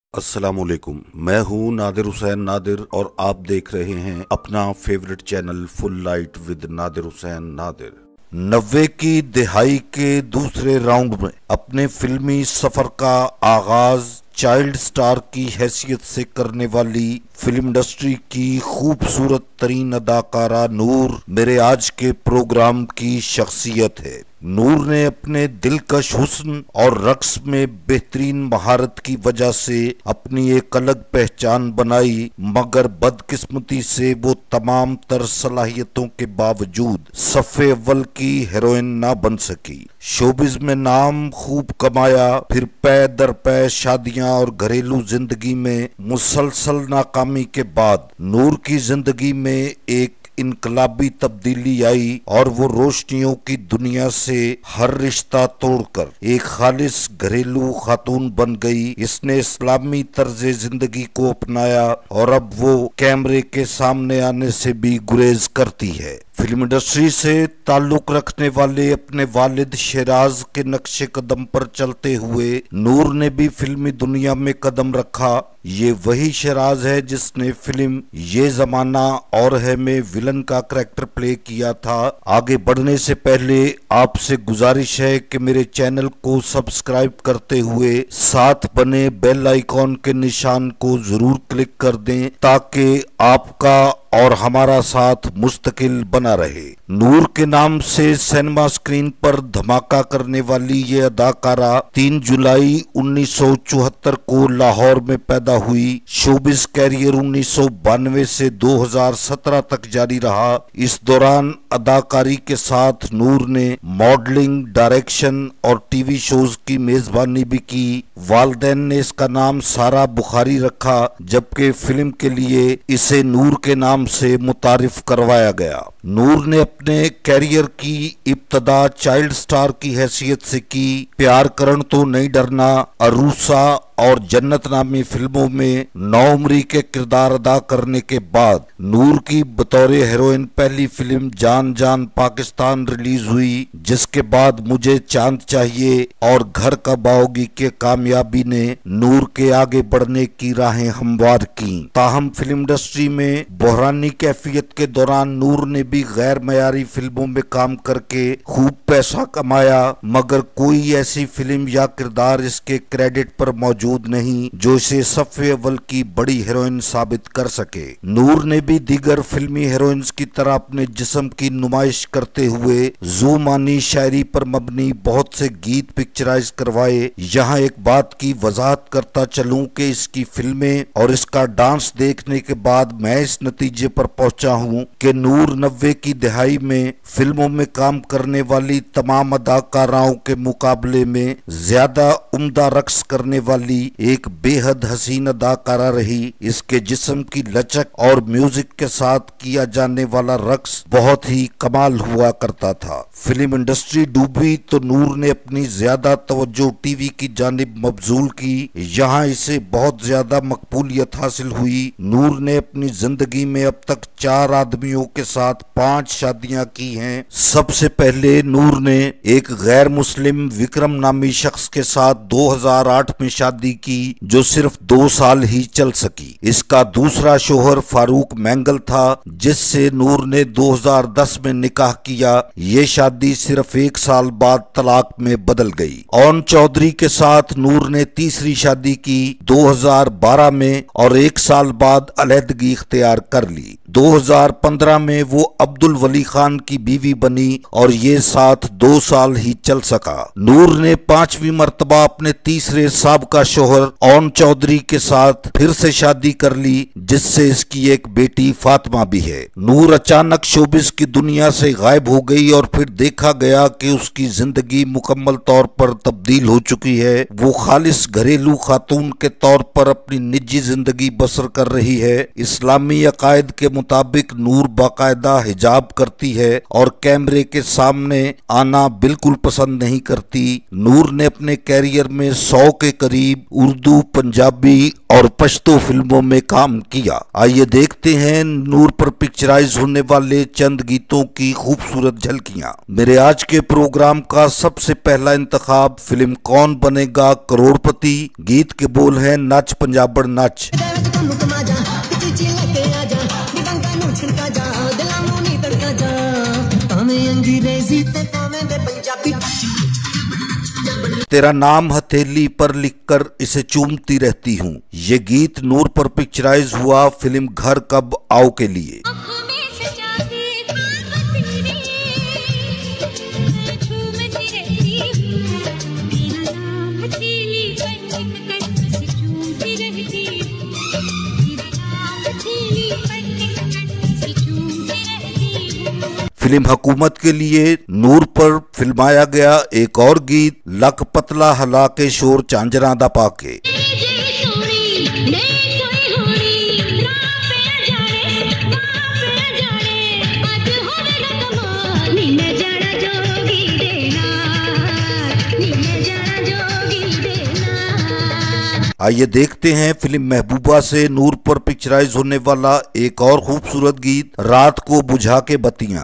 अस्सलामुअलैकुम। मैं हूं नादिर हुसैन नादिर और आप देख रहे हैं अपना favourite channel full light with Nadir Hussain Nadir. 90 की दिहाई के दूसरे राउंड में अपने फिल्मी सफर का आगाज चाइल्ड स्टार की हैसियत से करने वाली फिल्म इंडस्ट्री की खूबसूरत तरीन अदाकारा नूर मेरे आज के प्रोग्राम की शख्सियत है। नूर ने अपने दिलकश हुस्न और रक्स में बेहतरीन महारत की वजह से अपनी एक अलग पहचान बनाई, मगर बदकिस्मती से वो तमाम तर सलाहियतों के बावजूद सफ़े अव्वल की हीरोइन ना बन सकी। शोबिज में नाम खूब कमाया, फिर पै दर पै शादियां और घरेलू जिंदगी में मुसलसल नाकामी के बाद नूर की जिंदगी में एक इनकलाबी तब्दीली आई और वो रोशनियों की दुनिया से हर रिश्ता तोड़कर एक खालिस घरेलू खातून बन गई। इसने इस्लामी तर्ज जिंदगी को अपनाया और अब वो कैमरे के सामने आने से भी गुरेज करती है। फिल्म इंडस्ट्री से ताल्लुक रखने वाले अपने वालिद शेराज के नक्शे कदम पर चलते हुए नूर ने भी फिल्मी दुनिया में कदम रखा। ये वही शेराज है जिसने फिल्म ये जमाना और है में विलन का करैक्टर प्ले किया था। आगे बढ़ने से पहले आपसे गुजारिश है कि मेरे चैनल को सब्सक्राइब करते हुए साथ बने बेल आइकॉन के निशान को जरूर क्लिक कर दें ताकि आपका और हमारा साथ मुस्तकिल बना रहे। नूर के नाम से सिनेमा स्क्रीन पर धमाका करने वाली ये अदाकारा 3 जुलाई 1974 को लाहौर में पैदा हुई। शोबिस कैरियर 1992 से 2017 तक जारी रहा। इस दौरान अदाकारी के साथ नूर ने मॉडलिंग, डायरेक्शन और टीवी शोज की मेजबानी भी की। वालदैन ने इसका नाम सारा बुखारी रखा, जबकि फिल्म के लिए इसे नूर के नाम से मुतारिफ करवाया गया। नूर ने अपने कैरियर की इब्तदा चाइल्ड स्टार की हैसियत से की। प्यार करण तो नहीं डरना, अरूसा और जन्नत नामी फिल्मों में नौउम्री के किरदार अदा करने के बाद नूर की बतौर हीरोइन पहली फिल्म जान जान पाकिस्तान रिलीज हुई, जिसके बाद मुझे चांद चाहिए और घर कब आओगी के कामयाबी ने नूर के आगे बढ़ने की राहें हमवार की। ताहम फिल्म इंडस्ट्री में बहरानी कैफियत के दौरान नूर ने भी गैर मयारी फिल्मों में काम करके खूब पैसा कमाया, मगर कोई ऐसी फिल्म या किरदार इसके क्रेडिट पर मौजूद नहीं जो इसे सफ़े अव्वल की बड़ी हीरोइन साबित कर सके। नूर ने भी दीगर फिल्मी हीरोइंस की तरह अपने जिस्म की नुमाइश करते हुए जुमानी शायरी पर मबनी बहुत से गीत पिक्चराइज करवाए। यहाँ एक बात की वजाहत करता चलूं कि इसकी फिल्में और इसका डांस देखने के बाद मैं इस नतीजे पर पहुंचा हूं कि नूर 90 की दिहाई में फिल्मों में काम करने वाली तमाम अदाकाराओं के मुकाबले में ज्यादा उम्दा रक्स करने वाली एक बेहद हसीन अदाकारा रही। इसके जिस्म की लचक और म्यूजिक के साथ किया जाने वाला रक्स बहुत ही कमाल हुआ करता था। फिल्म इंडस्ट्री डूबी तो नूर ने अपनी ज्यादा तवज्जो टीवी की जानिब मबजूल की। यहाँ इसे बहुत ज्यादा मकबूलियत हासिल हुई। नूर ने अपनी जिंदगी में अब तक 4 आदमियों के साथ 5 शादियां की हैं। सबसे पहले नूर ने एक गैर मुस्लिम विक्रम नामी शख्स के साथ 2008 में शादी की, जो सिर्फ 2 साल ही चल सकी। इसका दूसरा शोहर फारूक मैंगल था, जिससे नूर ने 2010 में निकाह किया। ये शादी सिर्फ 1 साल बाद तलाक में बदल गई। ओन चौधरी के साथ नूर ने तीसरी शादी की 2012 में और 1 साल बाद अलहदगी इख्तियार कर ली। 2015 में वो अब्दुल वली खान की बीवी बनी और ये साथ 2 साल ही चल सका। नूर ने 5वीं मर्तबा अपने तीसरे साबका शोहर ओन चौधरी के साथ फिर से शादी कर ली, जिससे इसकी एक बेटी फातिमा भी है। नूर अचानक शोबिस की दुनिया से गायब हो गई और फिर देखा गया कि उसकी जिंदगी मुकम्मल तौर पर तब्दील हो चुकी है। वो खालिस घरेलू खातून के तौर पर अपनी निजी जिंदगी बसर कर रही है। इस्लामी अकायद के मुताबिक नूर बाकायदा हिजाब करती है और कैमरे के सामने आना बिल्कुल पसंद नहीं करती। नूर ने अपने कैरियर में 100 के करीब उर्दू, पंजाबी और पश्तो फिल्मों में काम किया। आइए देखते हैं नूर पर पिक्चराइज होने वाले चंद गीतों की खूबसूरत झलकियां। मेरे आज के प्रोग्राम का सबसे पहला इंतखाब फिल्म कौन बनेगा करोड़पति। गीत के बोल हैं नच पंजाबड़ नच। तेरा नाम हथेली पर लिखकर इसे चूमती रहती हूँ। ये गीत नूर पर पिक्चराइज हुआ फिल्म घर कब आओ के लिए। फिल्म हुकूमत के लिए नूर पर फिल्माया गया एक और गीत लक पतला हला के शोर झांझरा दा पाके। आइए देखते हैं फिल्म महबूबा से नूर पर पिक्चराइज होने वाला एक और खूबसूरत गीत रात को बुझा के बत्तियां।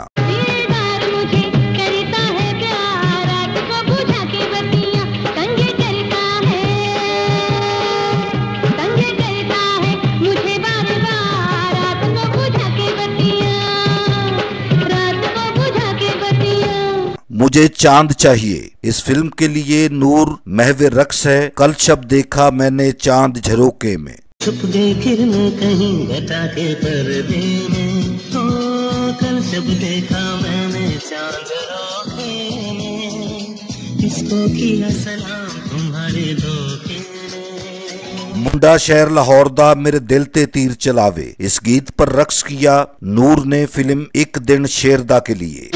मुझे चांद चाहिए। इस फिल्म के लिए नूर महवे रक्स है। कल शब देखा मैंने चांद झरोके में। छुप गई किरणें कहीं घटा के पर्दे में, कल शब देखा मैंने चांद झरोके में, किसको किया सलाम तुम्हारे धोखे में। मुंडा शहर लाहौर दा मेरे दिल ते तीर चलावे। इस गीत पर रक्स किया नूर ने फिल्म एक दिन शेरदा के लिए।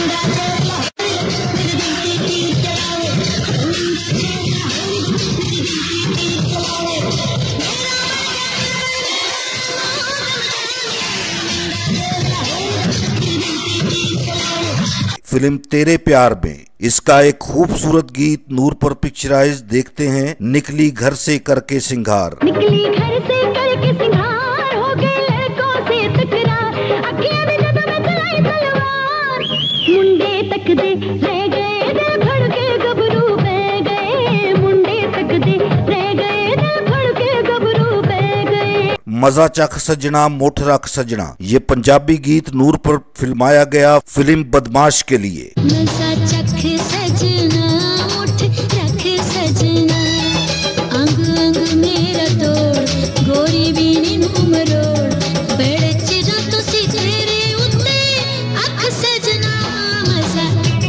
फिल्म तेरे प्यार में इसका एक खूबसूरत गीत नूर पर पिक्चराइज देखते हैं निकली घर से करके सिंगार। निकली घर से करके सिंगार, हो गए लड़कों से तकरार, अखियां में जब मैं चलाई तलवार, मुंडे तक दे रह गए दिल भड़ के गबरू बह गए, मुंडे तक दे रह गए दिल भड़ के गबरू बह गए। मजा चख सजना मोठ रख सजना ये पंजाबी गीत नूर पर फिल्माया गया फिल्म बदमाश के लिए। मजा चख सजना मोठ रख सजना, अंग अंग मेरा तोड़ गोरी बीनी मुंह मरोड़, बड़े चिरा तो सी तेरे उत्ते अख सजना मजा।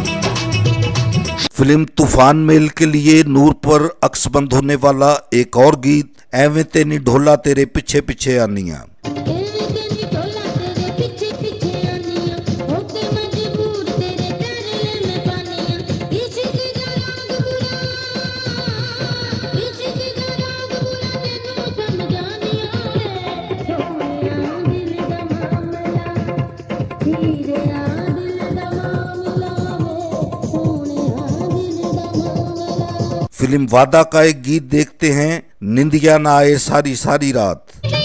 फिल्म तूफान मेल के लिए नूर पर अक्सबंद होने वाला एक और गीत एवें तेनी ढोला तेरे पीछे पीछे आनियां। फिल्म वादा का एक गीत देखते हैं निंदिया ना आए सारी सारी रात।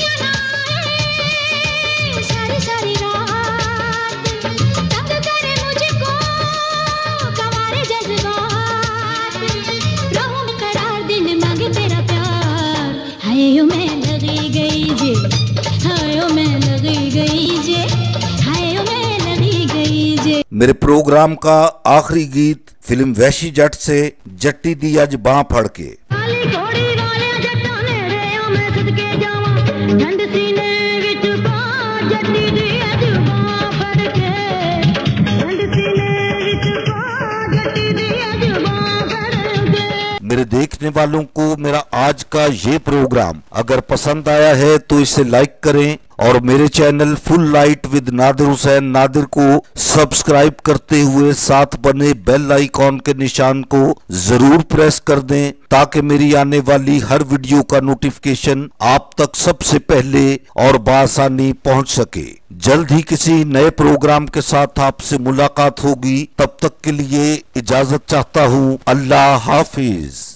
मेरे प्रोग्राम का आखिरी गीत फिल्म वैशी जट से जट्टी दी अज बां फड़ के। मेरे देखने वालों को मेरा आज का ये प्रोग्राम अगर पसंद आया है तो इसे लाइक करें और मेरे channel full light with Nadir Hussain Nadir को सब्सक्राइब करते हुए साथ बने बेल आइकॉन के निशान को जरूर प्रेस कर दें, ताकि मेरी आने वाली हर वीडियो का नोटिफिकेशन आप तक सबसे पहले और बआसानी पहुंच सके। जल्द ही किसी नए प्रोग्राम के साथ आपसे मुलाकात होगी। तब तक के लिए इजाजत चाहता हूं। अल्लाह हाफिज।